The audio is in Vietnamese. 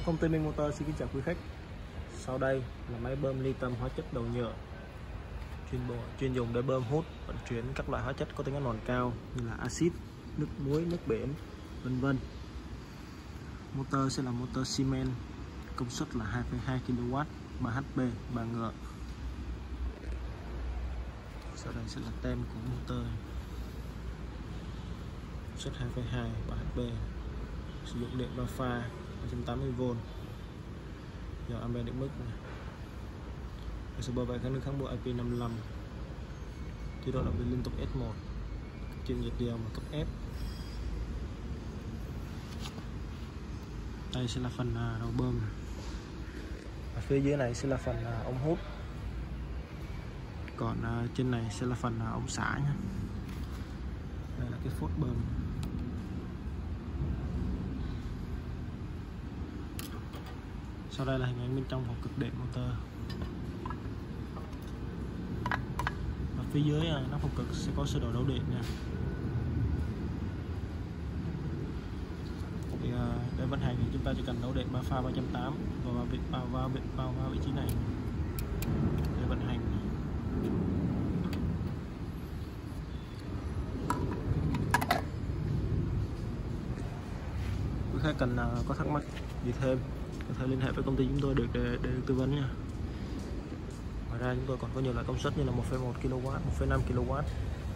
Công ty Minh Motor xin kính chào quý khách. Sau đây là máy bơm ly tâm hóa chất đầu nhựa chuyên dùng để bơm hút vận chuyển các loại hóa chất có tính an toàn cao như là axit, nước muối, nước biển, vân vân. Motor sẽ là motor xi men, công suất là 2,2 kW, 3 HP, 3 ngựa. Sau đây sẽ là tem của motor. Công suất 2,2, 3 HP, sử dụng điện 3 pha 280V, giờ ampe định mức này. Sẽ bảo vệ kháng nước kháng bụi IP55, chế độ động cơ liên tục S1, chịu nhiệt đều mà cấp F. Đây sẽ là phần đầu bơm, ở phía dưới này sẽ là phần ống hút, còn trên này sẽ là phần ống xả nha. Đây là cái phốt bơm. Sau đây là hình ảnh bên trong hộp cực điện motor. Và phía dưới nắp hộp cực sẽ có sơ đồ đấu điện nha. Thì để vận hành thì chúng ta chỉ cần đấu điện 3 pha 380 và vào vị trí này để vận hành. Quý khách cần có thắc mắc gì thêm có thể liên hệ với công ty chúng tôi để được tư vấn nha. Ngoài ra chúng tôi còn có nhiều loại công suất như là 1,1 kW, 1,5 kW,